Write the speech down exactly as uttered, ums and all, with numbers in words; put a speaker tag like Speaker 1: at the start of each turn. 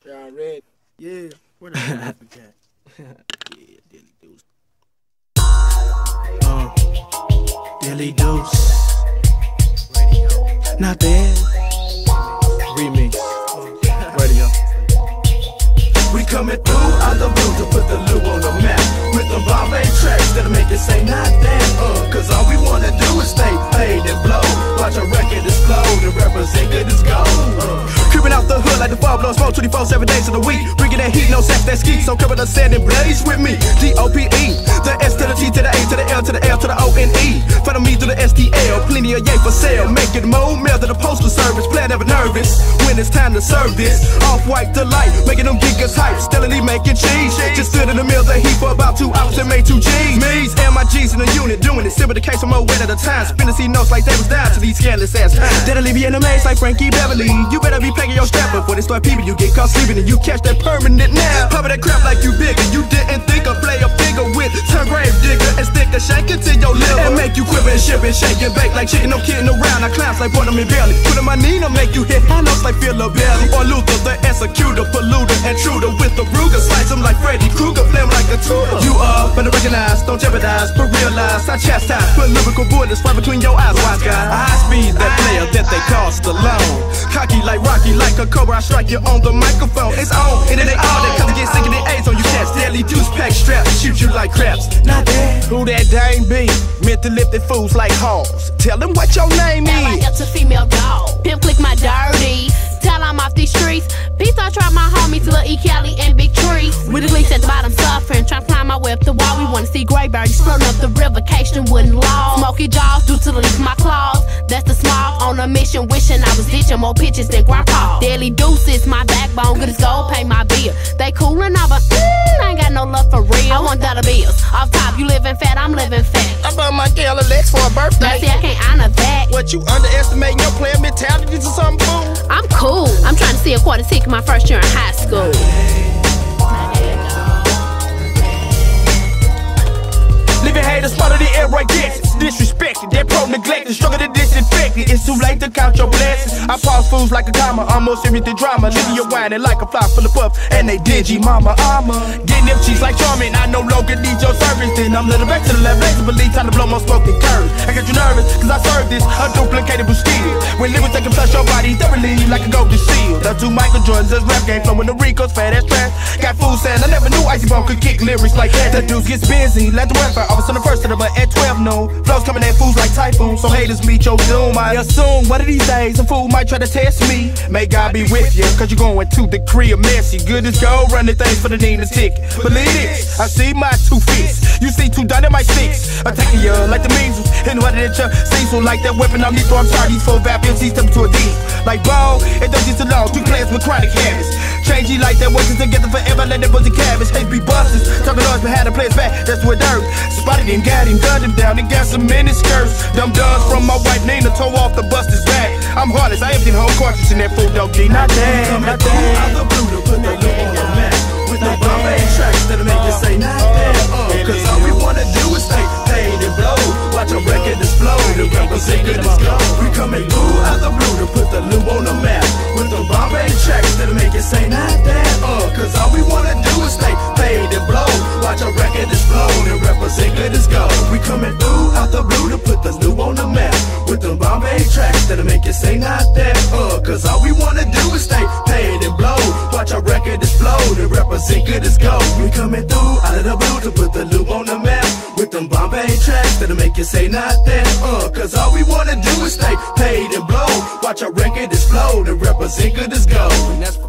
Speaker 1: Y'all ready?
Speaker 2: Yeah. Where the hell is the cat?
Speaker 1: Yeah, Dilly Deuce.
Speaker 2: Uh, Dilly Deuce. Radio. Not bad. Remix. Radio.
Speaker 3: We coming through out the blue to put the Lou on the map with the Bombay tracks that'll make it say not damn. Uh, Cause all we wanna do is stay paid and blow. Watch a record explode and represent good as gold. Uh,
Speaker 4: Creeping out the hood like the fall blows smoke twenty-four seven days of the week. Bringing that heat, no sex, that ski. So cover the sand and blaze with me. D O P E. The S to the T to the A to the L to the L to the O N E. Follow me through the S T L. Plenty of yay for sale. Making mold, mail to the postal service. Plan never nervous when it's time to serve this. Off-white delight. Making them geekers hype. Steadily making cheese. Just stood in the mill the heat for about two hours and made two G's. Me's and my G's in the unit doing it. Simple the case of more wet at a time. Spinning C notes like they was down to these scandalous ass times. That'll leave you in a maze like Frankie Beverly. You better be packing your strap before they start peeping. You get caught sleeping and you catch that permanent now. Cover that crap like you bigger. You didn't think of play a figure with turn grave digger and stick a shank into your liver and make you quiver and shiver and shake and bake like chicken. No kidding around. I clowns like Portman Belly. Put on my knee to make you hit high notes like Phil Belly or Luther, the executor, polluter, intruder with the Ruger. Slice them like Freddy Krueger, flame like a tutor. You are better recognize, don't jeopardize, but realize I chastise. Put lyrical bullets right between your eyes, wise guy. I speed that player that they call Stallone. Cocky like Rocky, like a cobra, I strike you on the microphone. It's on, and it ain't all that cause I get sick of the A's on you cats. Daily deuce pack strap, shoot you like craps. Not that. Who that dame be? Meant to lift the fools like hoes. Tell them what your name is.
Speaker 5: L I F to female dog. Pimp click my dirty. Tell I'm off these streets. Peace, I try my homies, Lil E. Cali and Big Tree. With the leaks at the bottom suffering, trying to climb my way up the wall. We wanna see gray birdies floating up the river, Cation wooden law. Smoky jaws due to the leaks of my claws. That's the small on a mission, wishing I was ditching more pitches than grandpa. Daily deuces, my backbone, good as gold, pay my bill. They coolin' out, but mm, I ain't got no love for real. I want dollar bills. Off top, you living fat, I'm living fat.
Speaker 4: I bought my girl a Lex for her birthday.
Speaker 5: Now see, I can't honor that.
Speaker 4: What, you underestimating your player mentality or something, fool?
Speaker 5: I'm cool. I'm trying to see a quarter ticket my first year in high school.
Speaker 4: Living haters, part of the air right gets disrespected, they're pro-neglected, struggle to disinfect it. It's too late to count your blessings. I pause fools like a comma, almost serious to drama. Living your whining like a fly full of puff, and they dingy mama armor. Getting them cheeks like charming, I no longer need your service. Then I'm little back to the left, laser believe, time to blow more smoke than curves. I get you nervous, cause I serve this, a duplicated Busquets. When living taking flush your body, thoroughly like a golden seal. The two Michael Jordans, this rap game flowing the Ricos, fat ass trash. Got fools saying I never knew Icy Bone could kick lyrics like that. The dudes gets busy, let the Wi-Fi office on the first of the but at twelve noon. Flows coming at fools like typhoon, so haters meet your doom. I assume one of these days a fool might try to test me. May God be with you, cause you're going to the crib messy. Good as gold, running things for the Nina ticket. Believe this, I see my two fists. You see two dynamite sticks. Attacking you like the measles. Hitting harder than your Cecil. Like that weapon on me, throw I'm sorry, these four vap M Cs step to a D. Like ball, it don't just alone. Two players with chronic habits. Change you like that, working together forever, let that pussy cabbage. Hate be busters. Talking noise, but had to play back, that's what dirt. Spotted him, got him, gunned him down, and got some mini skirts. Dumb duds from my wife Nina, tore off the buster's back. I'm heartless, I emptied whole cartridge in that fool dope D. Not that, not that.
Speaker 3: out the blue to put the Lou on the map with the Bombay tracks that'll make you say not damn. Uh, Cause all we wanna do is stay paid and blow. Watch a record explode and represent good as gold. We coming through out the blue to put the Lou on the map with the Bombay tracks that'll make you say not damn. Uh, Cause all we wanna do is stay paid and blow. Watch a record explode and represent good as gold. We coming through out the blue to put the Lou on the map with the Bombay tracks that'll make you say not that. Uh, Cause all we wanna do is stay paid and blow. Watch our record explode and represent good as gold. We coming through out of the blue to put the Lou on the map with them Bombay tracks that'll make you say not that. Uh, Cause all we wanna do is stay paid and blow. Watch our record explode and represent good as gold. And that's